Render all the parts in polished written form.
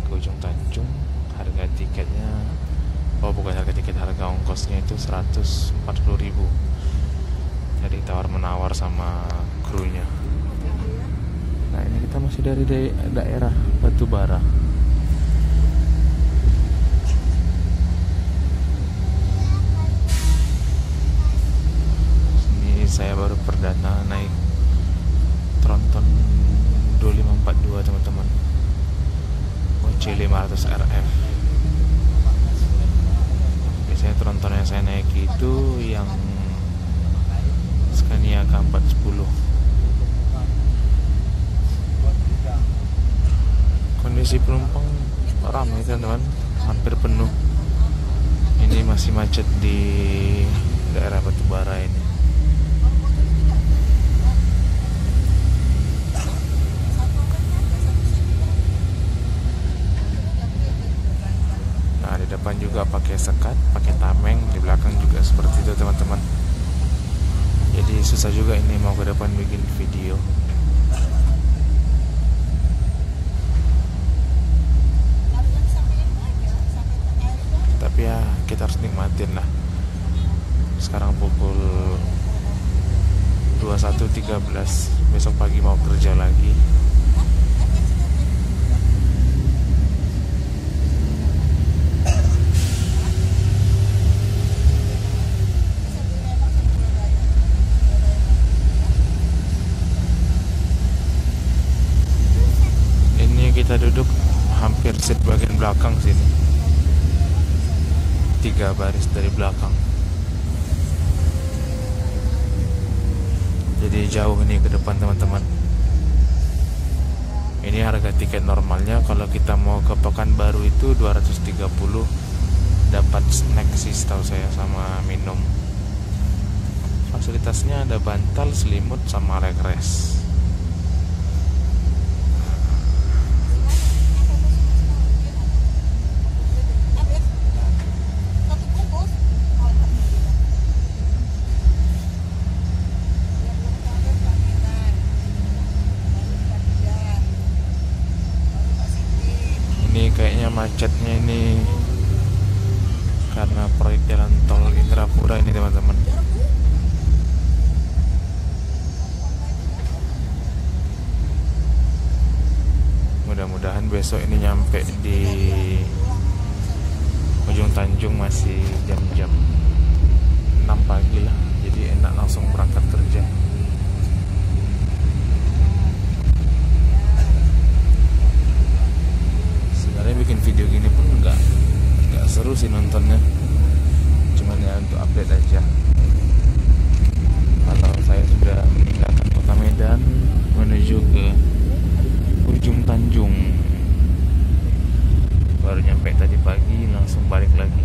ke ujung Tanjung. Harga tiketnya, oh bukan harga tiket, harga ongkosnya itu 140.000. Jadi tawar menawar sama krunya. Nah ini kita masih dari daerah Batubara. Ini saya baru perdana naik Tronton 2542 teman-teman, OC 500 RF. Biasanya Tronton yang saya naik itu yang Scania K410. Kondisi penumpang ramai teman-teman, hampir penuh. Ini masih macet di daerah Batubara ini. Nah di depan juga pakai sekat, pakai tameng, di belakang juga seperti itu teman-teman. Jadi susah juga ini mau ke depan bikin video. Tapi ya kita harus nikmatin lah. Sekarang pukul 21.13, besok pagi mau kerja lagi. Kita duduk hampir seat bagian belakang sini, 3 baris dari belakang. Jadi jauh ini ke depan teman-teman. Ini harga tiket normalnya kalau kita mau ke Pekanbaru itu 230, dapat snack sih setahu saya sama minum. Fasilitasnya ada bantal, selimut, sama regres. Ini kayaknya macetnya ini karena proyek jalan tol Indrapura ini teman-teman. Mudah-mudahan besok ini nyampe di ujung Tanjung masih jam-jam 6 pagi lah. Jadi enak langsung berangkat kerja. Bikin video gini pun nggak seru sih nontonnya, cuman ya untuk update aja. Kalau saya sudah meninggalkan kota Medan menuju ke ujung Tanjung, baru nyampe tadi pagi, langsung balik lagi.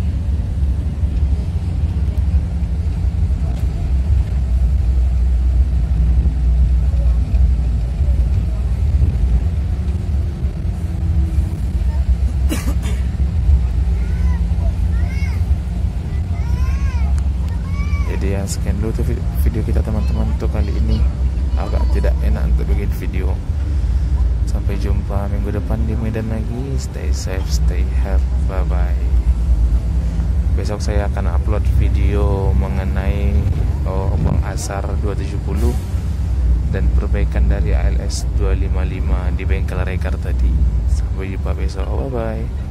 Jadi ya sekian dulu tuh video kita teman-teman untuk kali ini. Agak tidak enak untuk bikin video. Sampai jumpa minggu depan di Medan lagi. Stay safe, stay healthy, bye bye. Besok saya akan upload video mengenai Bang Asar 270 dan perbaikan dari ALS 255 di bengkel Rekar tadi. Sampai jumpa besok, bye bye.